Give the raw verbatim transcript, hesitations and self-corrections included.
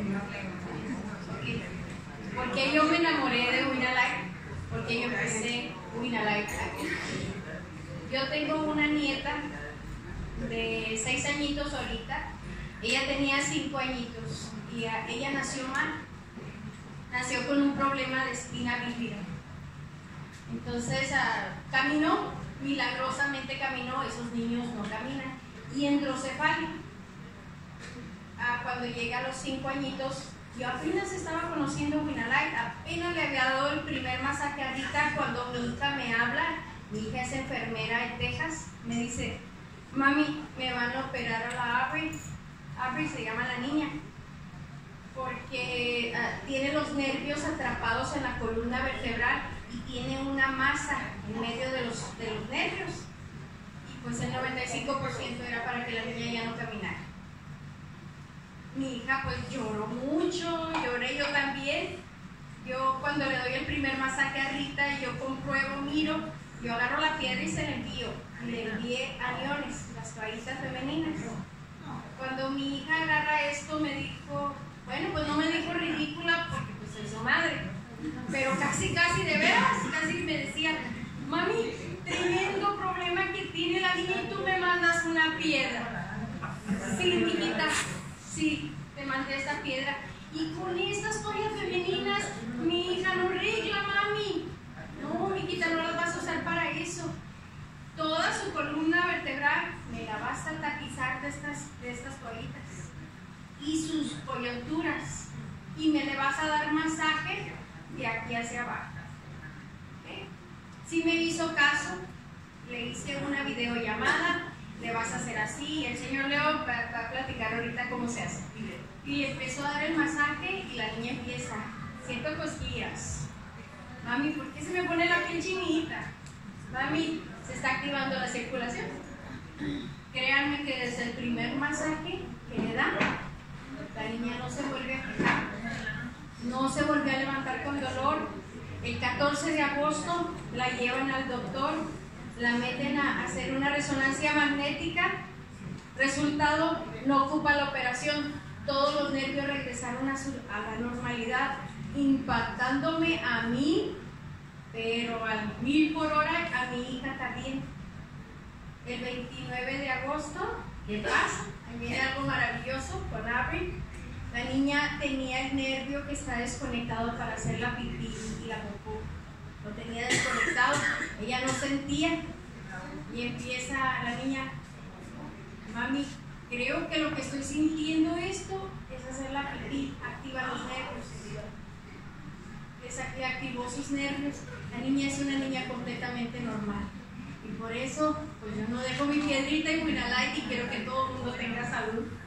Okay. ¿Por qué yo me enamoré de Winalight? Porque yo empecé Winalight aquí. Yo tengo una nieta de seis añitos ahorita. Ella tenía cinco añitos y ella nació mal. Nació con un problema de espina bífida. Entonces uh, caminó, milagrosamente caminó. Esos niños no caminan. Y hidrocefalia. Uh, cuando llega a los cinco añitos, yo apenas estaba conociendo Winalight, apenas le había dado el primer masaje a Rita. Cuando mi hija me habla, mi hija es enfermera en Texas, me dice: mami, me van a operar a la Aubrey. Aubrey se llama la niña, porque uh, tiene los nervios atrapados en la columna vertebral y tiene una masa en medio de los, de los nervios. Y pues el noventa y cinco por ciento era para que la niña ya no caminara. Mi hija pues lloró mucho, lloré yo también. Yo cuando le doy el primer masaje a Rita y yo compruebo, miro, yo agarro la piedra y se la envío. Le envié aniones, las toallitas femeninas. Cuando mi hija agarra esto me dijo, bueno, pues no me dijo ridícula porque pues soy su madre, pero casi, casi de veras, casi me decía: mami, tremendo problema que tiene la niña y tú me mandas una piedra. Sí, mijita. Sí, te mandé esta piedra. Y con estas toallas femeninas, mi hija no regla, mami. No, mijita, no las vas a usar para eso. Toda su columna vertebral me la vas a tapizar de estas, de estas toallitas. Y sus coyunturas. Y me le vas a dar masaje de aquí hacia abajo. ¿Okay? Si me hizo caso, le hice una videollamada. Le vas a hacer así, el señor Leo va, va a platicar ahorita cómo se hace. Y empezó a dar el masaje y la niña empieza: siento cosquillas. Mami, ¿por qué se me pone la piel chinita? Mami, se está activando la circulación. Créanme que desde el primer masaje que le dan, la niña no se vuelve a quejar, no se vuelve a levantar con dolor. El catorce de agosto la llevan al doctor, la meten a hacer una resonancia magnética. Resultado, no ocupa la operación. Todos los nervios regresaron a, su, a la normalidad, impactándome a mí, pero al mil por hora, a mi hija también. El veintinueve de agosto, ¿qué pasa? Ahí viene algo maravilloso con Aubrey. La niña tenía el nervio que está desconectado para hacer la pipí y la popó. Lo tenía desconectado, ella no sentía. Y empieza la niña: mami, creo que lo que estoy sintiendo esto es hacer la pipí, activa los nervios. Le activó sus nervios. La niña es una niña completamente normal. Y por eso, pues yo no dejo mi piedrita y Winalight y quiero que todo el mundo tenga salud.